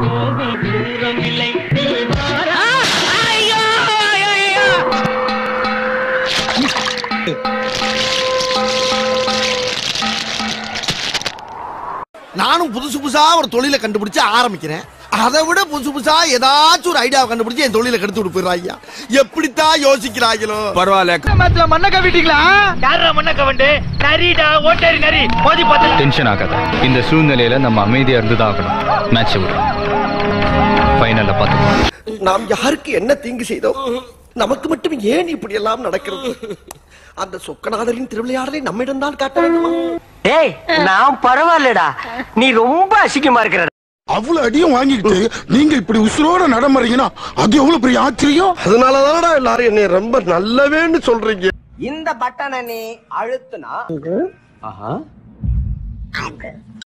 நானும் புதுசு புதுசா ஒரு தொழிலை கண்டுபிடிச்சு ஆரம்பிக்கிறேன். அதை விட புதுசு புதுசா ஏதாச்சும் ஒரு ஐடியா கண்டுபிடிச்சு என் தொழிலை கெடுத்து விட்டு போயிடுறாங்க. எப்படித்தான் யோசிக்கிறாங்களோ. பரவாயில்ல. மண்ண கவிட்டீங்களா? யாரா மண்ண கவண்டு? நரிடா, ஓட்டேரி நரி. மோதி பார்த்து டென்ஷன் ஆகாத. இந்த சூழ்நிலையில நம்ம அமைதியா இருந்துதான் ஆகணும். மேட்ச் விடுறோம். ஃபைனல்ல பாத்துக்கலாம். நாம் யாருக்கு என்ன தீங்கு செய்தோம்? நமக்கு மட்டும் ஏன் இப்படி எல்லாம் நடக்கிறது? அந்த சொக்கநாதரின் திருவிளையாடலை நம்மிடம் தான் காட்ட வேண்டுமா? ஏய், நான் பரவாயில்லடா, நீ ரொம்ப அசிங்கமா இருக்கிற. அவ்வளவு அடியும் வாங்கிட்டு நீங்க இப்படி உசுரோட நடமறீங்கன்னா அது எவ்வளவு பெரிய ஆச்சரியம். அதனாலதானடா எல்லாரும் என்னை ரொம்ப நல்லவேன்னு சொல்றீங்க. இந்த பட்டனை நீ அழுத்துனா